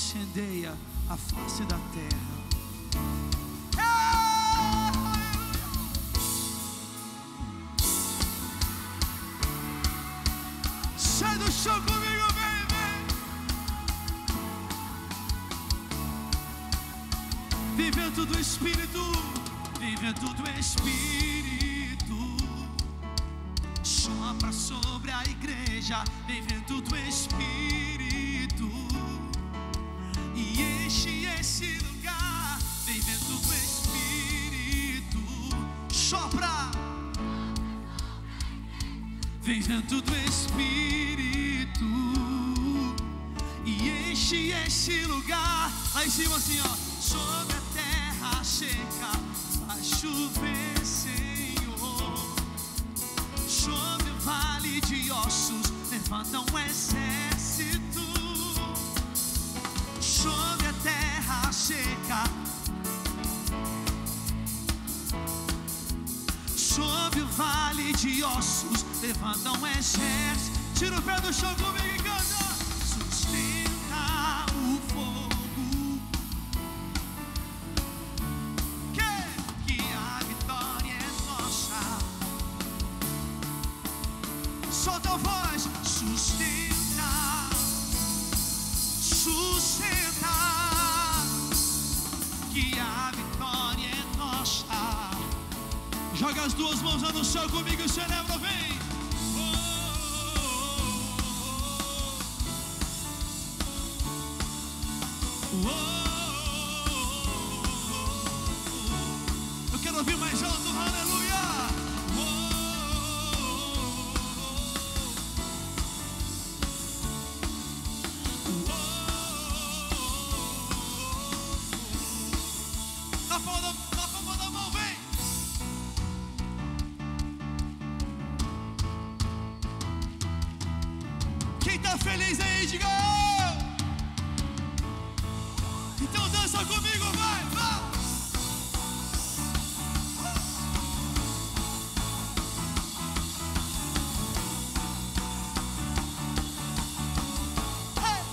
incendeia a face da terra. Sai do chão comigo, vem, vem. Vivendo do Espírito, vivendo do Espírito. Sopra sobre a igreja, vivendo do Espírito. E enche esse lugar, vivendo do Espírito. Sopra, vivendo do Espírito. E enche esse lugar. Lá em cima assim, ó. Sobre a terra seca vai chover, Senhor. Sobre o vale de ossos levanta um exército. Sobre a terra seca, sobre o vale de ossos levanta um exército. Tira o pé do chão comigo e canta. Sustenta o fogo, que a vitória é nossa. Solta a voz. Sustenta, sustenta, que a vitória é nossa. Joga as duas mãos lá no céu comigo e celebra, vem. Eu quero ouvir mais alto, aleluia. Na palma da mão, vem. Quem tá feliz aí, diga eu. Então dança comigo, vai, vai. Hey.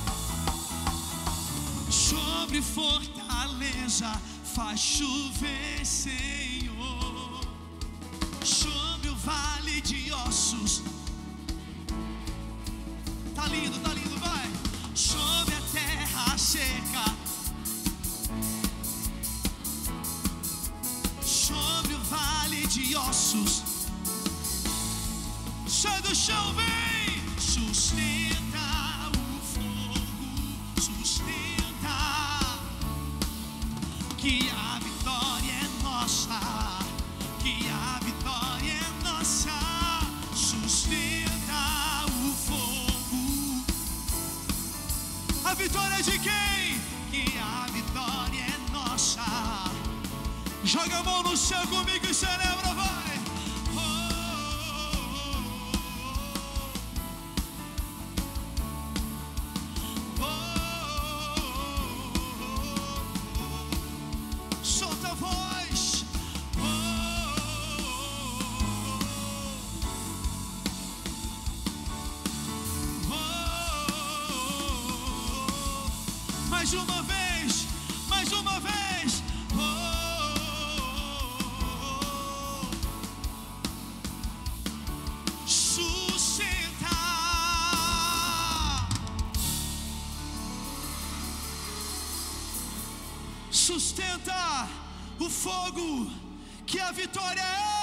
Sobre fortaleza faz chover, Senhor. Sobre o vale de ossos. Tá lindo, vai. Sobre a terra seca, sobre o vale de ossos. Sai do chão, vem. Sustenta o fogo, sustenta, que a vitória é nossa, que a vitória é nossa. Sustenta o fogo. A vitória é de quem? Que a vitória é nossa. Joga a mão no céu comigo e celebra, vai. Solta a voz. Mais uma vez, mais uma vez. Sustenta. Sustenta o fogo, que a vitória é.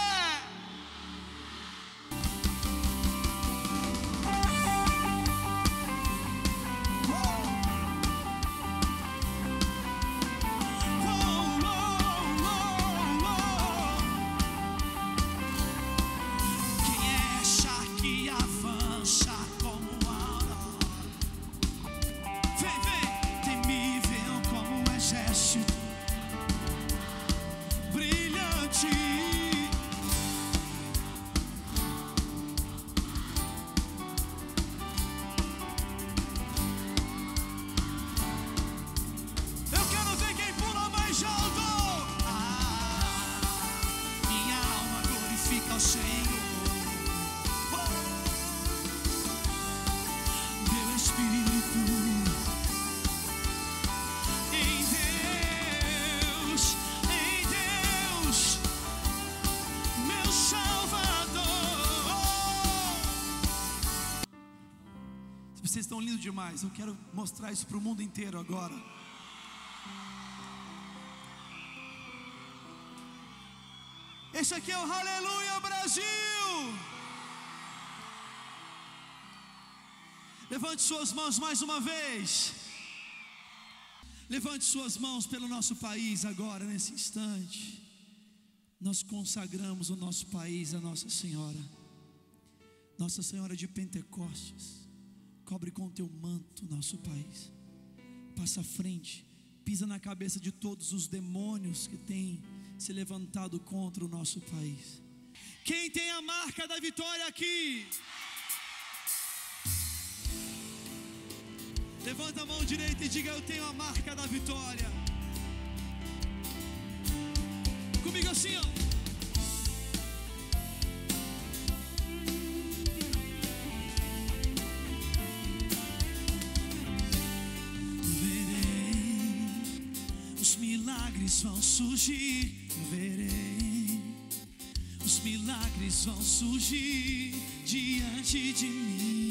Brilhante, estão lindos demais. Eu quero mostrar isso para o mundo inteiro agora. Esse aqui é o Aleluia Brasil. Levante suas mãos mais uma vez. Levante suas mãos pelo nosso país agora, nesse instante. Nós consagramos o nosso país a Nossa Senhora. Nossa Senhora de Pentecostes, cobre com teu manto nosso país. Passa à frente, pisa na cabeça de todos os demônios que têm se levantado contra o nosso país. Quem tem a marca da vitória aqui? Levanta a mão direita e diga: eu tenho a marca da vitória. Comigo assim, ó. Verei, os milagres vão surgir. Verei, os milagres vão surgir diante de mim.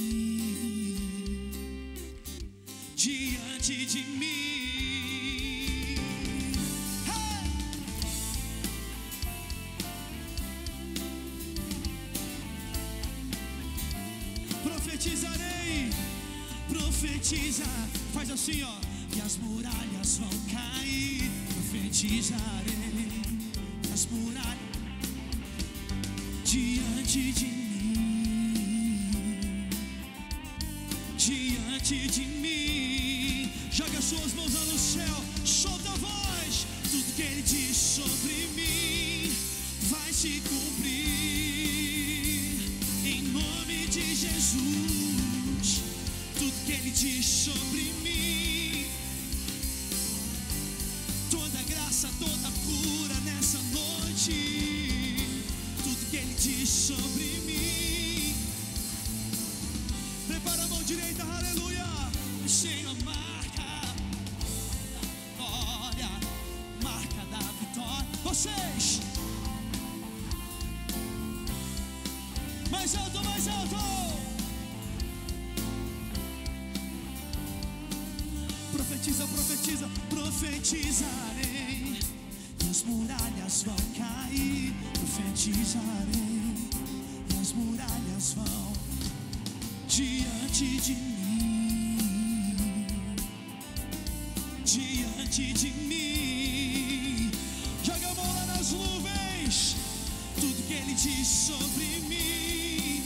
Diante de mim. Hey! Profetizarei, profetiza, faz assim, ó. E as muralhas vão cair. Profetizarei, as muralhas diante de mim. Diante de mim. Joga suas mãos lá no céu, solta a voz. Tudo que Ele diz sobre mim vai se cumprir, em nome de Jesus. Tudo que Ele diz sobre mim, toda graça, toda cura nessa noite. Tudo que Ele diz sobre mim. Prepara a mão direita, aleluia. Senhor, vocês, mais alto, mais alto. Profetiza, profetiza, profetizarei, e as muralhas vão cair. Profetizarei, e as muralhas vão diante de mim. Diante de mim. Joga a mão lá nas nuvens. Tudo que Ele diz sobre mim,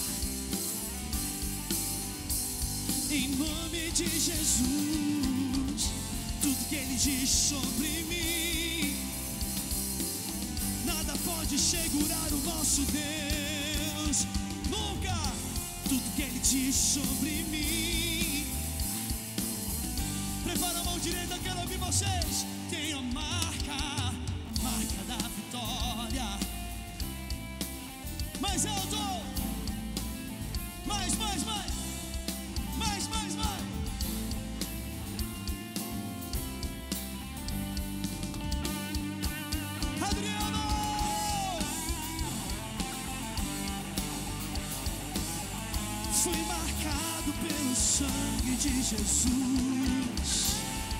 em nome de Jesus. Tudo que Ele diz sobre mim, nada pode segurar o nosso Deus, nunca. Tudo que Ele diz sobre mim. Prepara a mão direita, quero ouvir vocês. Tem a marca, marca da vitória. Mais alto. Mais, mais, mais. Mais, mais, mais. Adriano! Fui marcado pelo sangue de Jesus.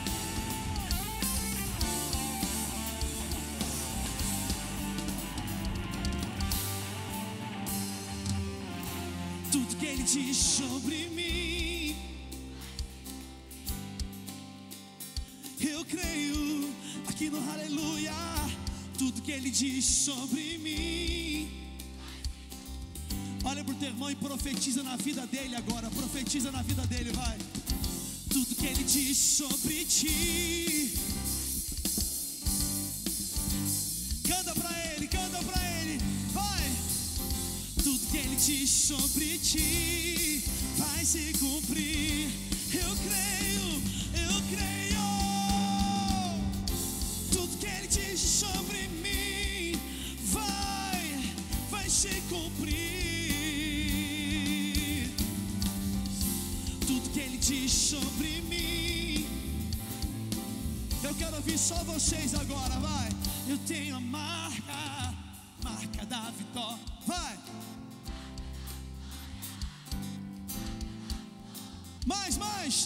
Tudo que Ele diz sobre mim, eu creio aqui no Aleluia. Tudo que Ele diz sobre mim. Olha pro teu irmão e profetiza na vida dele agora. Profetiza na vida dele, vai. Tudo que Ele diz sobre ti. Canta pra Ele, canta pra Ele, vai. Tudo que Ele diz sobre ti vai se cumprir. Eu creio, eu creio. Tudo que Ele diz sobre mim vai se cumprir. Tudo que Ele diz sobre mim. Eu quero ouvir só vocês agora, vai. Eu tenho a marca, marca da vitória, vai. Mais.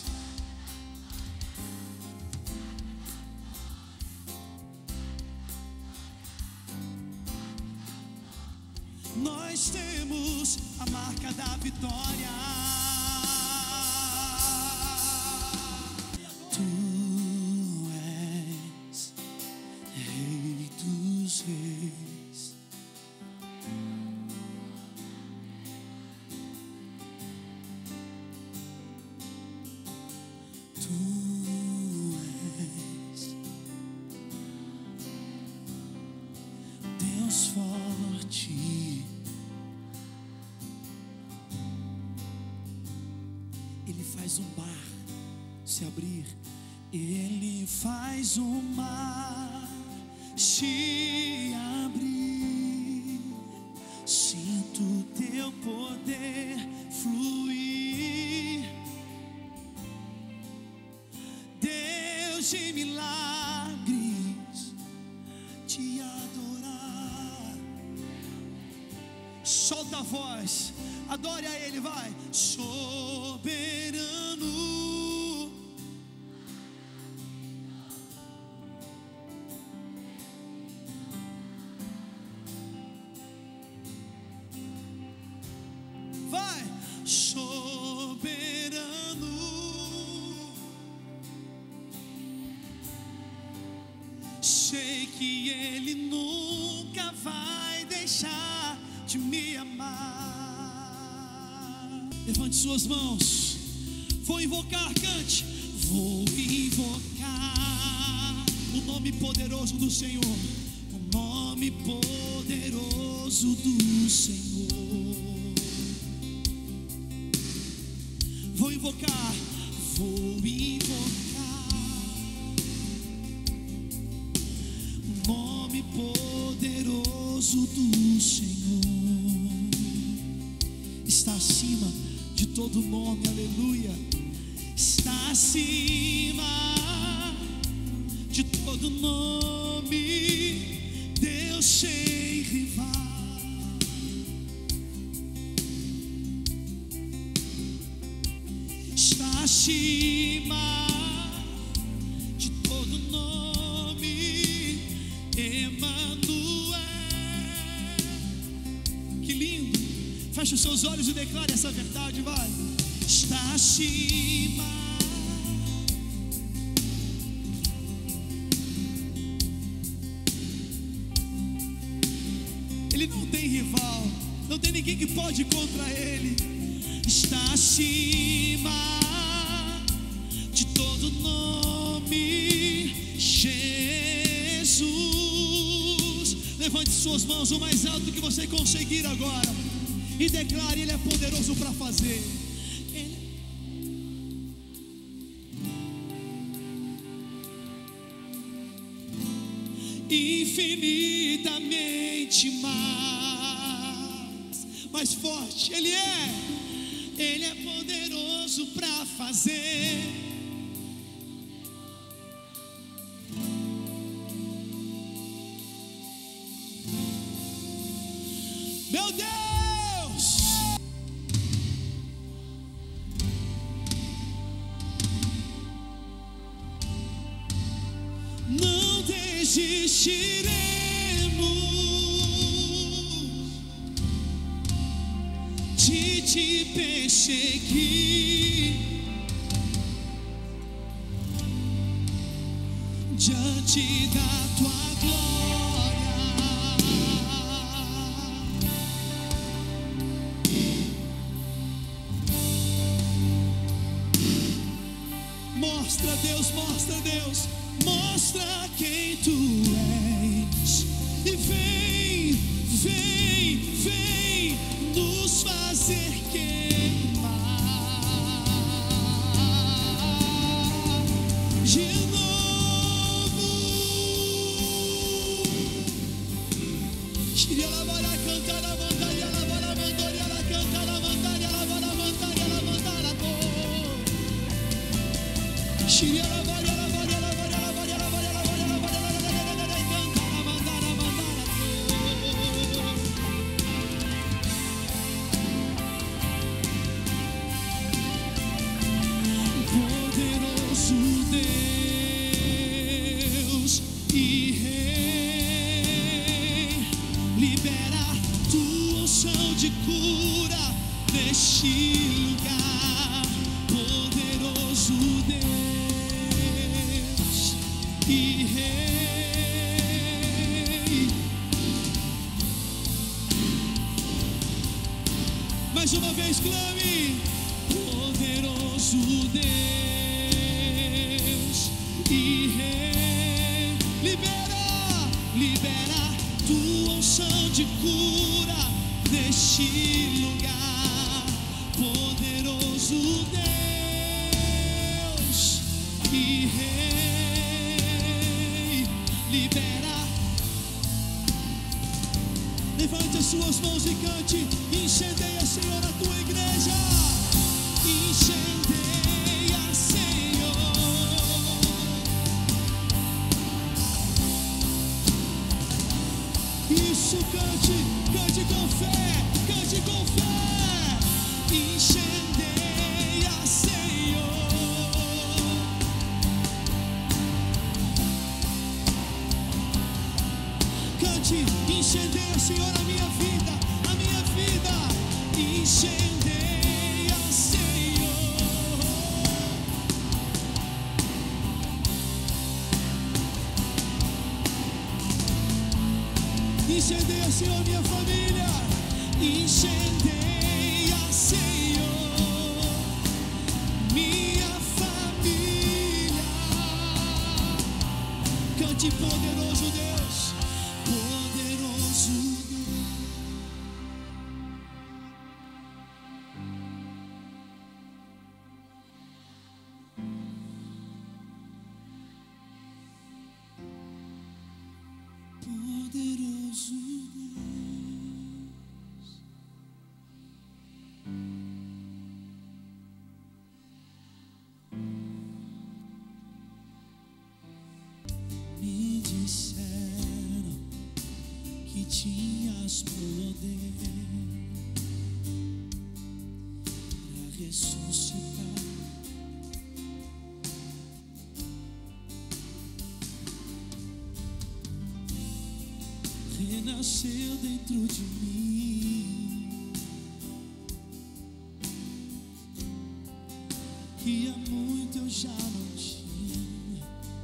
Nós temos a marca da vitória. Tu és Rei dos Reis. Tu és Deus forte. Ele faz um mar se abrir. Ele faz o mar se abrir. Sinto teu poder fluir. Deus de milagres, te adorar. Solta a voz, adore a Ele, vai. Soberano. Vai, soberano. Sei que Ele nunca vai deixar de me amar. Levante suas mãos. Vou invocar, cante. Vou invocar o nome poderoso do Senhor. O nome poderoso do Senhor. Vou invocar o nome poderoso do Senhor. Está acima de todo nome, aleluia. Está acima de todo nome, Deus sem rival. Está acima de todo nome, Emanuel. Que lindo! Feche os seus olhos e declare essa verdade, vai. Está acima. Ele não tem rival, não tem ninguém que pode ir contra Ele. Está acima de todo nome, Jesus. Levante suas mãos o mais alto que você conseguir agora e declare: Ele é poderoso para fazer. Infinitamente mais forte Ele é poderoso para fazer. Meu Deus, não desistiremos de te perseguir, diante da tua glória. Mostra, Deus, mostra, Deus, mostra quem tu és e vem nos fazer queimar de novo. Queria lavar a cantar a mandar e a lavar a mandar e ela cantar a mandar e a lavar a mandar e ela mandar a dor. Queria lavar e a lavar e a lavar e a lavar e a lavar e a lavar e a lavar e cantar a mandar a dor. neste lugar, poderoso Deus e Rei. Mais uma vez, clame: poderoso Deus e Rei. Libera, libera tua unção de cura neste lugar, poderoso Deus e Rei. Libera. Levante as suas mãos e cante: incendeia, Senhor, a tua igreja. Incendeia, Senhor. Isso, cante, cante com fé, cante com fé. Incendeia, Senhor. Cante, incendeia, Senhor, a minha vida, a minha vida. Incendeia, Senhor. Incendeia, Senhor, minha família. Incendeia, Senhor, minha família. Cante, poderoso Deus, poderoso Deus. Poderoso Deus, me disseram que tinhas poder para ressuscitar. Renasceu dentro de mim, que há muito eu já não tinha.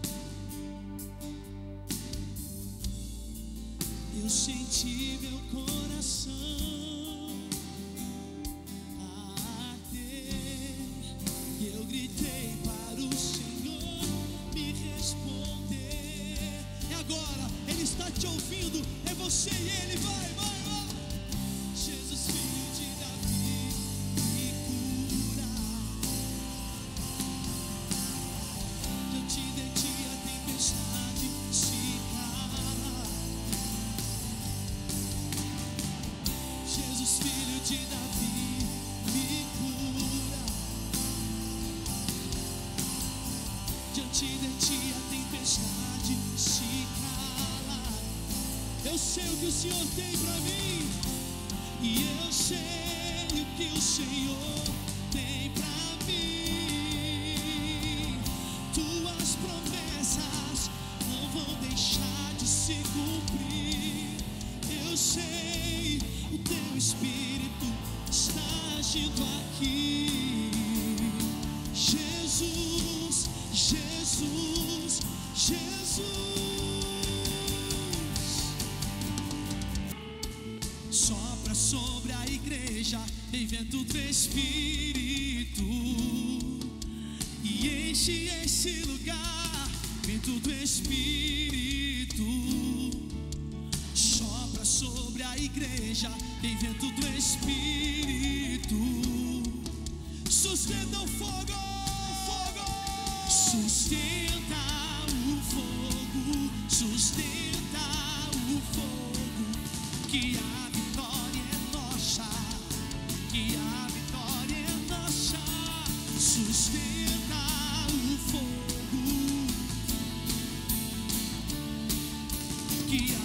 Eu senti meu coração arder, eu gritei para o Senhor me responder. E agora Ele está te ouvindo, é você e Ele. Vai, vai, vai. Jesus, filho de Davi, me cura. Diante de ti a tempestade se cala. Jesus, filho de Davi, me cura. Diante de ti a tempestade se cala. Eu sei o que o Senhor tem para mim, e eu sei o que o Senhor tem para mim. Tuas promessas não vão deixar de se cumprir. Eu sei, o teu Espírito está agindo aqui. Jesus, Jesus, Jesus. Sopra sobre a igreja, vem vento do Espírito, e enche esse lugar, vento do Espírito. Sopra sobre a igreja, vem vento do Espírito. Sustenta o fogo, fogo. Sustenta o fogo, sustenta o fogo, que a vitória é nossa, que a vitória é nossa. Sustenta o fogo, que a